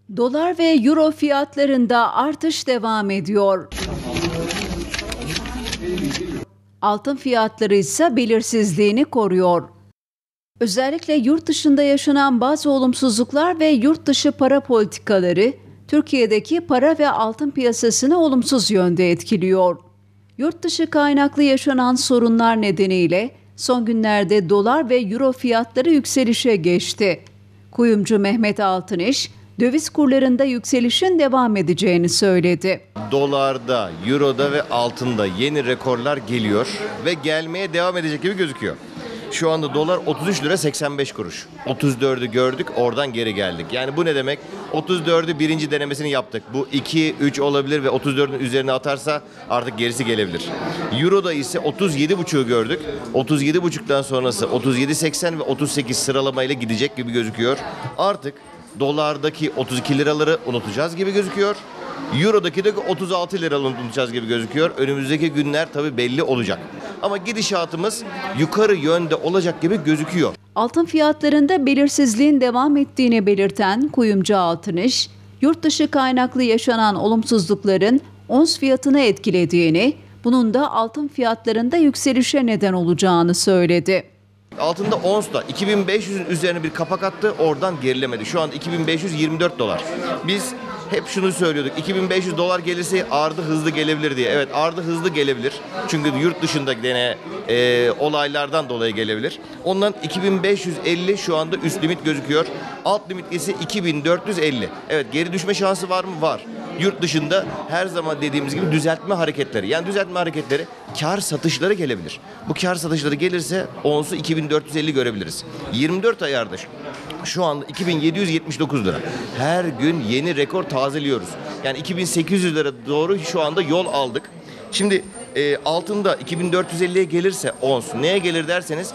Dolar ve euro fiyatlarında artış devam ediyor. Altın fiyatları ise belirsizliğini koruyor. Özellikle yurt dışında yaşanan bazı olumsuzluklar ve yurt dışı para politikaları Türkiye'deki para ve altın piyasasını olumsuz yönde etkiliyor. Yurt dışı kaynaklı yaşanan sorunlar nedeniyle son günlerde dolar ve euro fiyatları yükselişe geçti. Kuyumcu Mehmet Altıniş, döviz kurlarında yükselişin devam edeceğini söyledi. Dolarda, euroda ve altında yeni rekorlar geliyor ve gelmeye devam edecek gibi gözüküyor. Şu anda dolar 33 lira 85 kuruş. 34'ü gördük, oradan geri geldik. Yani bu ne demek? 34'ü birinci denemesini yaptık. Bu 2, 3 olabilir ve 34'ün üzerine atarsa artık gerisi gelebilir. Euro'da ise 37,5'u gördük. 37,5'tan sonrası 37,80 ve 38 sıralamayla gidecek gibi gözüküyor. Artık dolardaki 32 liraları unutacağız gibi gözüküyor. Euro'daki de 36 liraları unutacağız gibi gözüküyor. Önümüzdeki günler tabii belli olacak. Ama gidişatımız yukarı yönde olacak gibi gözüküyor. Altın fiyatlarında belirsizliğin devam ettiğini belirten kuyumcu Altıniş, yurt dışı kaynaklı yaşanan olumsuzlukların ons fiyatını etkilediğini, bunun da altın fiyatlarında yükselişe neden olacağını söyledi. Altında ons da 2500'ün üzerine bir kapak attı, oradan gerilemedi. Şu an 2524 dolar. Biz hep şunu söylüyorduk, 2500 dolar gelirse ardı hızlı gelebilir diye. Evet, ardı hızlı gelebilir. Çünkü yurt dışında gene olaylardan dolayı gelebilir. Ondan 2550 şu anda üst limit gözüküyor. Alt limit ise 2450. Evet, geri düşme şansı var mı? Var. Yurt dışında her zaman dediğimiz gibi düzeltme hareketleri. Yani düzeltme hareketleri, kar satışları gelebilir. Bu kar satışları gelirse onsu 2450 görebiliriz. 24 ayarda şu anda 2779 lira. Her gün yeni rekor tazeliyoruz. Yani 2800 lira doğru şu anda yol aldık. Şimdi altında 2450'ye gelirse ons neye gelir derseniz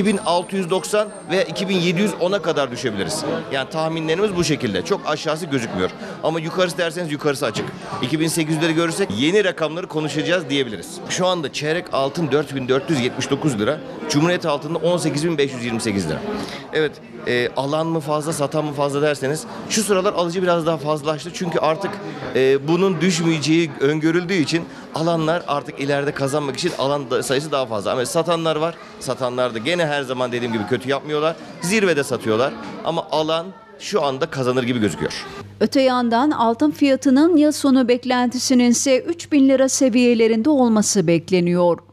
2690 veya 2710'a kadar düşebiliriz. Yani tahminlerimiz bu şekilde. Çok aşağısı gözükmüyor. Ama yukarısı derseniz yukarısı açık. 2800'leri görürsek yeni rakamları konuşacağız diyebiliriz. Şu anda çeyrek altın 4479 lira. Cumhuriyet altında 18528 lira. Evet, alan mı fazla, satan mı fazla derseniz şu sıralar alıcı biraz daha fazlalaştı. Çünkü artık bunun düşmeyeceği öngörüldüğü için alanlar artık ileride kazanmak için alan sayısı daha fazla. Ama satanlar var. Satanlar da gene her zaman dediğim gibi kötü yapmıyorlar. Zirvede satıyorlar. Ama alan şu anda kazanır gibi gözüküyor. Öte yandan altın fiyatının yıl sonu beklentisinin ise 3000 lira seviyelerinde olması bekleniyor.